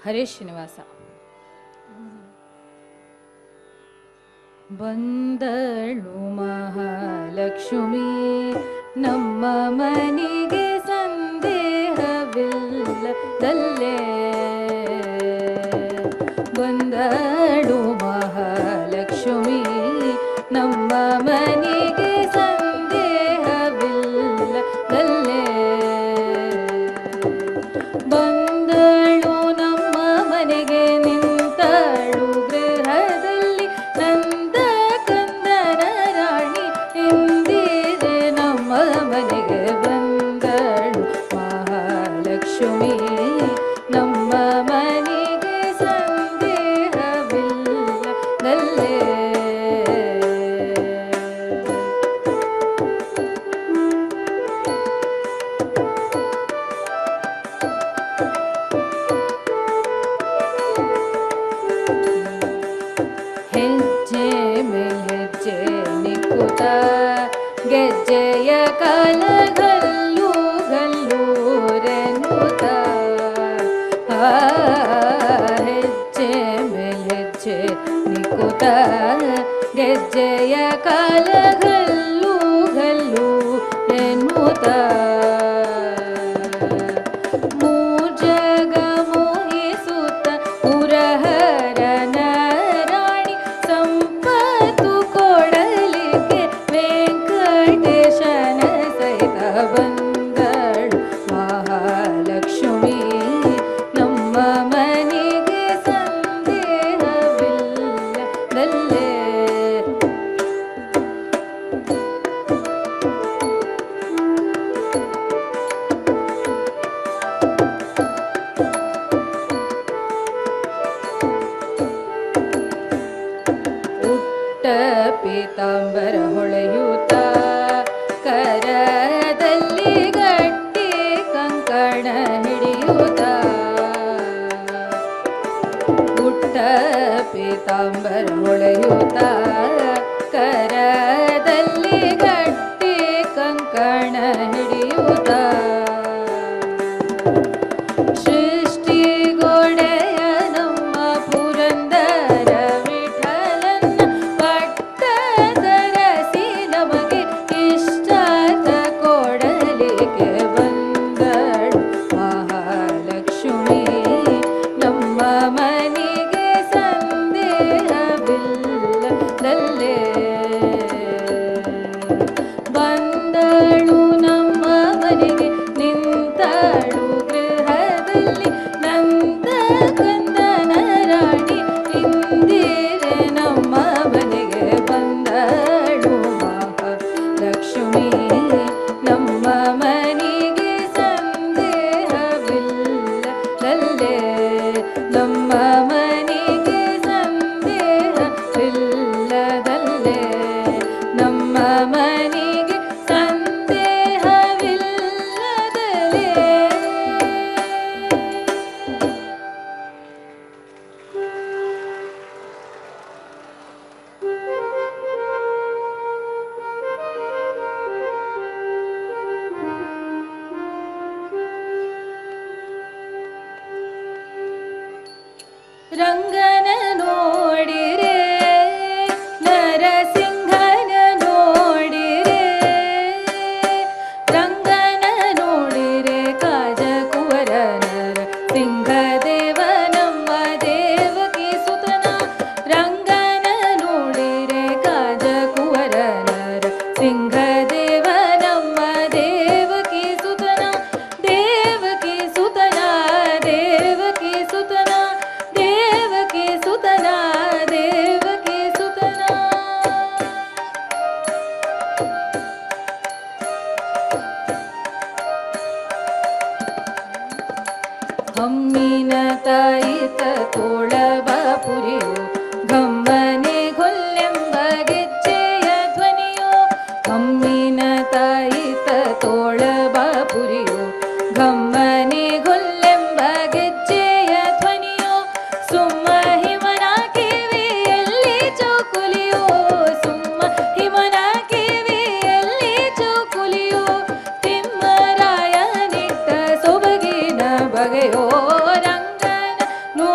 ಹರೇಶ್ ಶ್ರೀನಿವಾಸ. ಬಂದಳು ಮಹಾಲಕ್ಷ್ಮಿ ನಮ್ಮ ಮನೆಗೆ ಸಂದೇಹವಿಲ್ಲದಲ್ಲೇ, ಬಂದಳು ಮಹಾಲಕ್ಷ್ಮಿ ನಮ್ಮ ಮನೆಗೆ ಸಂದೇಹವಿಲ್ಲದಲ್ಲೇ, ಬಂದಳು ನಮ್ಮ ಮನೆಗೆ ನಿಂತಳು ಗೃಹದಲ್ಲಿ ನಂದ ಕಂದನ ರಾಣಿ ಎಂದಿದೆ ನಮ್ಮ ಮನೆಗೆ, ಬಂದಳು ಮಹಾಲಕ್ಷ್ಮಿ ನಮ್ಮ ಮನೆಗೆ ಸಂದೇಹವಿಲ್ಲದಲ್ಲೇ. ಹೆಜ್ಜೆ ಮೇಲ್ಹೆಜ್ಜೆ ನಿಕ್ಕುತ್ತ ಗೆಜ್ಜೆಯ ಕಾಲಗಲ್ಲು ಗಲ್ಲೂರೆನ್ನುತ್ತ, ಹೆಜ್ಜೆ ಮೇಲ್ಹೆಜ್ಜೆ ನಿಕ್ಕುತ್ತ ಗೆಜ್ಜೆಯ ಕಾಲಗಲ್ಲು ಗಲ್ಲೂರೆನ್ನುತ್ತ, ಮೂರ್ಜಗ ಮೋಹಿಸುತ್ತ ಪುರಹರನ ರಾಣಿ ಸಂಪತ್ತು ಕೊಡಲಿಕ್ಕೆ ವೆಂಕಟೇಶನ ಸಹಿತ ಬಂದಳು ಮಹಾಲಕ್ಷ್ಮಿ ನಮ್ಮ ಮನೆಗೆ ಸಂದೇಹವಿಲ್ಲದಲ್ಲೇ. ಉಟ್ಟ ಪೀತಾಂಬರ ಹೊಳೆಯುತ್ತ ಕರದಲ್ಲಿ ಗಟ್ಟಿ ಕಂಕಣ ಹಿಡಿಯುತ್ತ, ಉಟ್ಟ ಪೀತಾಂಬರ ಹೊಳೆಯುತ್ತ ಕರದಲ್ಲಿ ಗಟ್ಟಿ ಕಂಕಣ ಹಿಡಿಯುತ್ತ, ಸೃಷ್ಟಿಗೊಡೆಯ ನಮ್ಮ ಪುರಂದರ ವಿಠಲನ್ನ ಪಟ್ಟದರಸಿ ನಮಗೆ ಇಷ್ಟಾರ್ಥ ಕೊಡಲಿಕ್ಕೆ ಬಂದಳು ಮಹಾಲಕ್ಷ್ಮಿ ನಮ್ಮ ಮನೆಗೆ ಸಂದೇಹವಿಲ್ಲದಲ್ಲೇ, ಬಂದಳು ನಮ್ಮ ಮನೆಗೆ ನಿಂತಳು ಗೃಹದಲ್ಲಿ ನಂದ ಕಂದನ ರಾಣಿ ಇಂದಿರೆ ನಮ್ಮ ಮನೆಗೆ, ಬಂದಳು ಮಹಾಲಕ್ಷ್ಮಿ ನಮ್ಮ ಮನೆಗೆ ಸಂದೇಹವಿಲ್ಲದಲ್ಲೇ, ನಮ್ಮ ಮನೆಗೆ ಸಂದೇಹವಿಲ್ಲದಲ್ಲೇ, ನಮ್ಮ ಮನೆಗೆ ಸಂದೇಹವಿಲ್ಲದಲ್ಲೇ. ರಂಗನ ನೋಡಿರೆ ನರಸಿಂಹನ ನೋಡಿರೆ, ರಂಗನ ನೋಡಿರೆ ಕಾಜ ಕುವರ ನರಸಿಂಹದೇವ ನಮ್ಮ ದೇವಕಿ ಸುತನ, ರಂಗನ ನೋಡಿರೆ ಕಾಜ ಕುವರ ನರಸಿಂಹದೇವ ನಮ್ಮ ದೇವಕಿ ಸುತನ, ದೇವಕಿ ಸುತನ ದೇವಕಿ ಸುತನ ದೇವಕಿ ಸುತನ ದೇವಕಿ ಸುತನ. ಹಮ್ಮಿನ ತಾಯಿತ ತೋಳವ ಪುರಿಯು ಗಮ್ಮನೆ ಗೊಲ್ಲೆಂಬ ಗೆಜ್ಜೆಯ ಧ್ವನಿಯು, ಹಮ್ಮಿನ ತಾಯಿತ ತೋಳವ ಪುರಿಯು ಗಮ್ಮನೆ ಗೊಲ್ಲೆಂಬ ಗೆಜ್ಜೆಯ ಧ್ವನಿಯು, ಸುಮ್ಮ ಹಿಮನ ಕಿವಿಯಲ್ಲಿ ಚೌಕುಲಿಯೋ, ಸುಮ್ಮ ಹಿಮನ ಕಿವಿಯಲ್ಲಿ ಚೌಕುಲಿಯೋ, ತಿಮ್ಮರಾಯ ನಿಟ್ಟ ಸೊಬಗಿನ ಬಗೆಯೋ, ರಂಗನ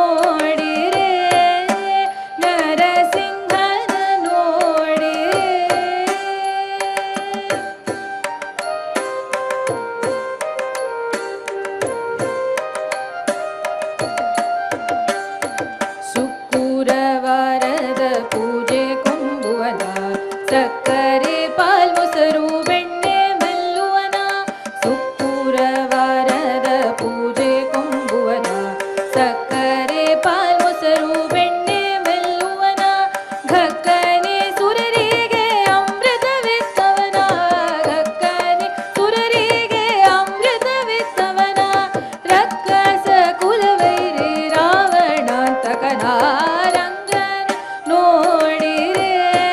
ಸಕ್ಕರೆ ಪಾಲ್ ಮೊಸರು ಬೆಣ್ಣೆ ಮೆಲ್ಲುವನ ಶುಕ್ರವಾರದ ಪೂಜೆ ಕೊಂಬುವನ ಸಕ್ಕರೆ ಪಾಲ್ ಮೊಸರು ಬೆಣ್ಣೆ ಮೆಲ್ಲುವನ ಘಕ್ಕನೆ ಸುರರಿಗೆ ಅಮೃತವಿತ್ತವನ ಘಕ್ಕನೆ ಸುರರಿಗೆ ಅಮೃತವಿತ್ತವನ ರಕ್ಕಸ ಕುಲವೈರಿ ರಾವಣಾಂತಕನ ರಂಗನ ನೋಡಿರೆ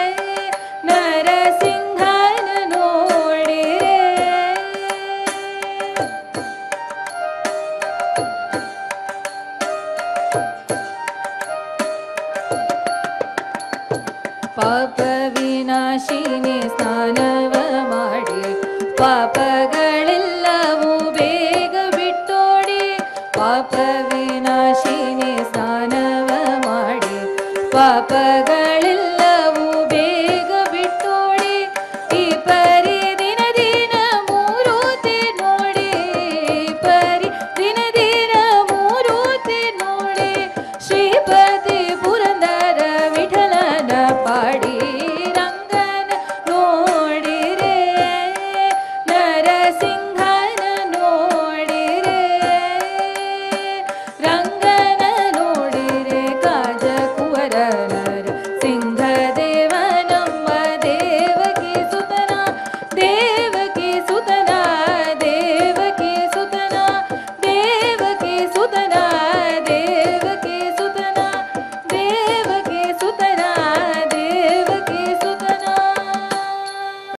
ನರಸಿಂಹನ ನೋಡಿರೆ ಪಾಪ ವಿನಾಶಿನಿ ಸ್ನಾನವ